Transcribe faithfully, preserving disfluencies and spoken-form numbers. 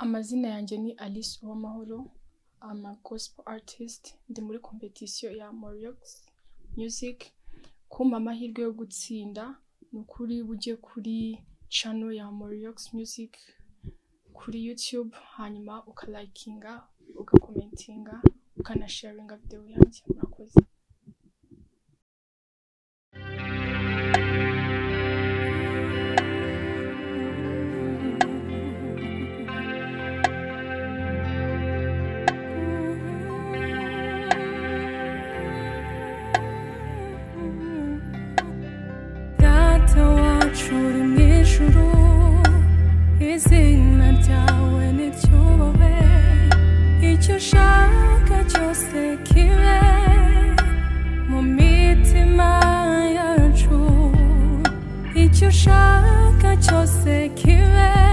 Amazina yanjye ni Alice Uwamahoro. I'm a gospel artist. Ndi muri competition ya Moriox Music. Kumpa amahirwe yo gutsinda nukuri bujye kuri channel ya Moriox Music kuri YouTube, hanyuma ukalikinga, ukakomentinga, ukanasharinga video yanjye. Murakoze. Izina ryawe niryubahwe, icyo ushaka cyose kibe mu mitima yacu, icyo ushaka cyose kibe